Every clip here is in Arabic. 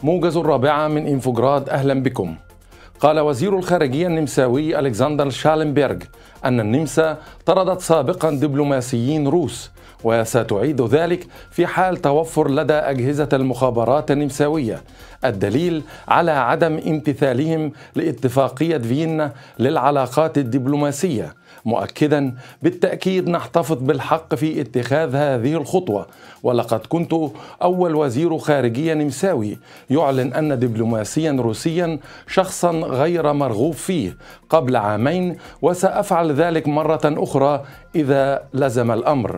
موجز الرابعة من إنفوغراد، أهلا بكم. قال وزير الخارجية النمساوي ألكسندر شالنبرغ أن النمسا طردت سابقا دبلوماسيين روس، وستعيد ذلك في حال توفر لدى أجهزة المخابرات النمساوية الدليل على عدم امتثالهم لاتفاقية فيينا للعلاقات الدبلوماسية، مؤكدا بالتأكيد نحتفظ بالحق في اتخاذ هذه الخطوة، ولقد كنت أول وزير خارجية نمساوي يعلن أن دبلوماسيا روسيا شخصا غير مرغوب فيه قبل عامين، وسأفعل ذلك مرة أخرى إذا لزم الأمر.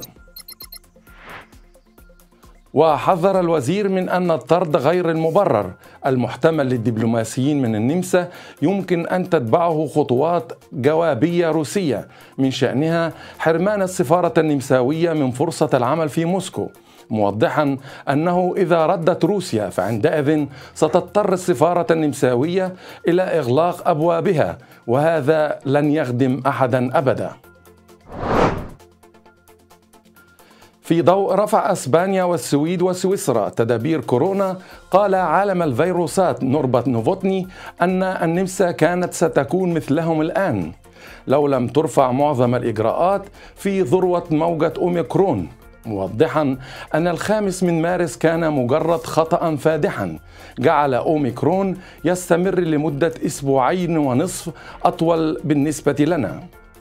وحذر الوزير من أن الطرد غير المبرر المحتمل للدبلوماسيين من النمسا يمكن أن تتبعه خطوات جوابية روسية من شأنها حرمان السفارة النمساوية من فرصة العمل في موسكو، موضحا أنه إذا ردت روسيا فعندئذ ستضطر السفارة النمساوية إلى إغلاق أبوابها، وهذا لن يخدم أحدا أبدا. في ضوء رفع أسبانيا والسويد وسويسرا تدابير كورونا، قال عالم الفيروسات نوربرت نوفوتني أن النمسا كانت ستكون مثلهم الآن لو لم ترفع معظم الإجراءات في ذروة موجة أوميكرون، موضحا أن 5 مارس كان مجرد خطأ فادحا جعل أوميكرون يستمر لمدة 2.5 أسبوع أطول بالنسبة لنا.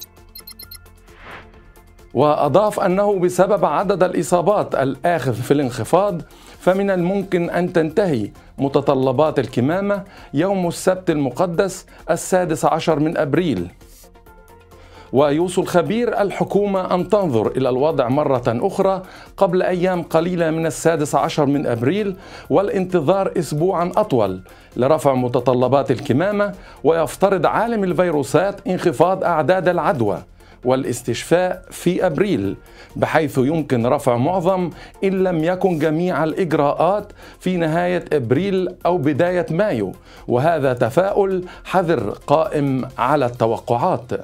وأضاف أنه بسبب عدد الإصابات الآخذ في الانخفاض فمن الممكن أن تنتهي متطلبات الكمامة يوم السبت المقدس 16 من أبريل. ويوصي الخبير الحكومة أن تنظر إلى الوضع مرة أخرى قبل أيام قليلة من 16 من أبريل والانتظار أسبوعا أطول لرفع متطلبات الكمامة، ويفترض عالم الفيروسات انخفاض أعداد العدوى والاستشفاء في أبريل، بحيث يمكن رفع معظم إن لم يكن جميع الإجراءات في نهاية أبريل أو بداية مايو، وهذا تفاؤل حذر قائم على التوقعات.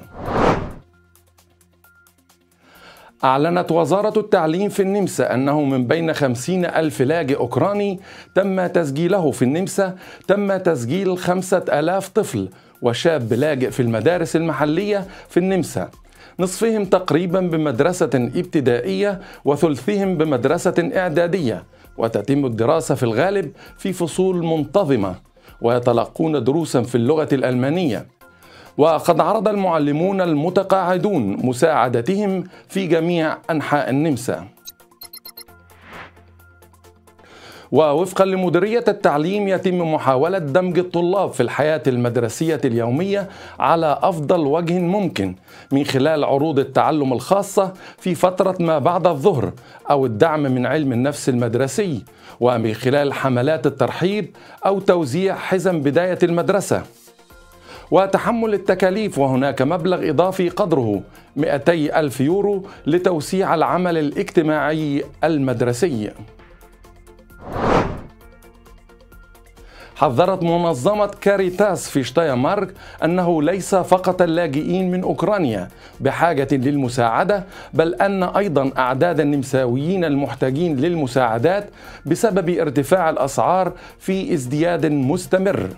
أعلنت وزارة التعليم في النمسا أنه من بين 50,000 لاجئ أوكراني تم تسجيله في النمسا تم تسجيل 5,000 طفل وشاب لاجئ في المدارس المحلية في النمسا، نصفهم تقريبا بمدرسة ابتدائية وثلثهم بمدرسة إعدادية، وتتم الدراسة في الغالب في فصول منتظمة ويتلقون دروسا في اللغة الألمانية. وقد عرض المعلمون المتقاعدون مساعدتهم في جميع أنحاء النمسا. ووفقا لمديرية التعليم يتم محاولة دمج الطلاب في الحياة المدرسية اليومية على أفضل وجه ممكن من خلال عروض التعلم الخاصة في فترة ما بعد الظهر أو الدعم من علم النفس المدرسي، ومن خلال حملات الترحيب أو توزيع حزم بداية المدرسة وتحمل التكاليف، وهناك مبلغ إضافي قدره 200,000 يورو لتوسيع العمل الاجتماعي المدرسي. حذرت منظمة كاريتاس في شتاينمارك أنه ليس فقط اللاجئين من أوكرانيا بحاجة للمساعدة، بل أن أيضا أعداد النمساويين المحتاجين للمساعدات بسبب ارتفاع الأسعار في ازدياد مستمر،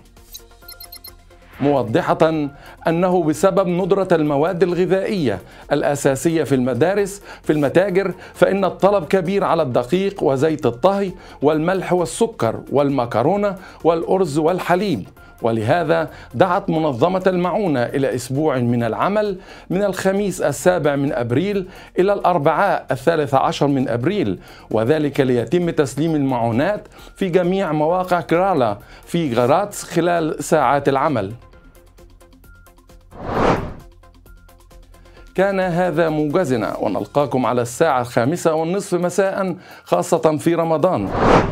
موضحة أنه بسبب ندرة المواد الغذائية الأساسية في المدارس في المتاجر فإن الطلب كبير على الدقيق وزيت الطهي والملح والسكر والمكرونة والأرز والحليب، ولهذا دعت منظمة المعونة إلى أسبوع من العمل من الخميس 7 من أبريل إلى الأربعاء 13 من أبريل، وذلك ليتم تسليم المعونات في جميع مواقع كرالا في غراتس خلال ساعات العمل. كان هذا موجزنا، ونلقاكم على 5:30 مساء خاصة في رمضان.